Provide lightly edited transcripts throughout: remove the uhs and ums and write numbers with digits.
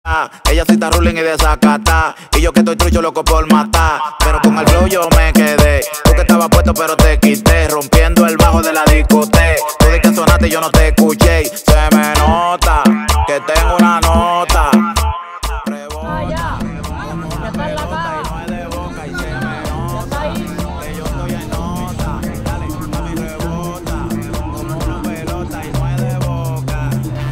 Ella sí está ruling y desacata, y yo que estoy trucho loco por matar. Pero con el flow yo me quedé. Tú que estabas puesto pero te quité, rompiendo el bajo de la discoteca. Tú de que sonaste y yo no te escuché. Se me nota que tengo una nota. Rebota, ya está en la caja. no es de boca y se me nota que yo estoy en nota. Dale, mami, rebota como una pelota y no es de boca.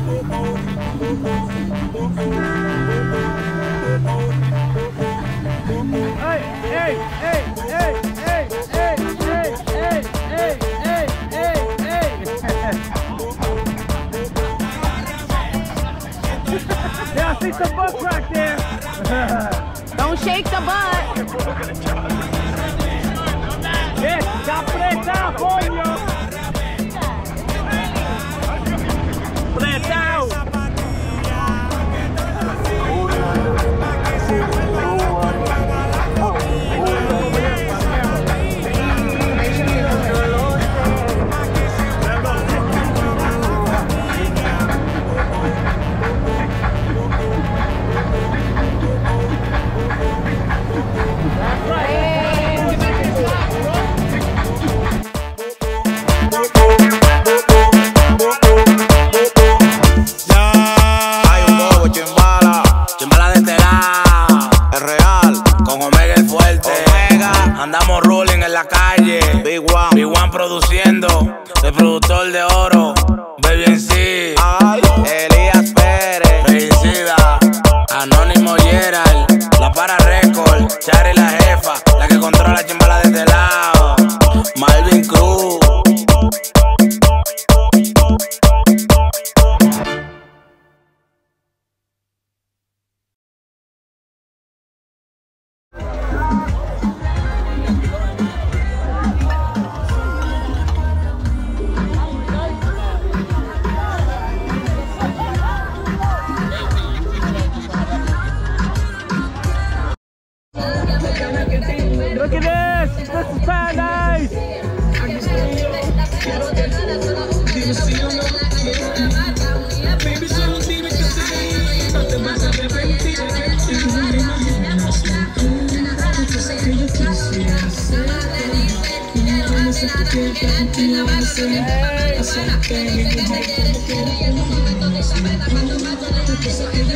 Yeah, I see some butt crack there. Don't shake the butt. Yes, está apretado, coño. Apretado. Andamos rolling en la calle, Big One produciendo, el productor de oro, Baby en sí, Elías Pérez, Regicida, Anónimo Gerald, La Para Record, Chari la jefa, la que controla chimbala de este lado, Marvin Cruz. Look at this. This is paradise.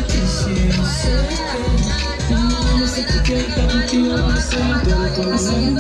Hey.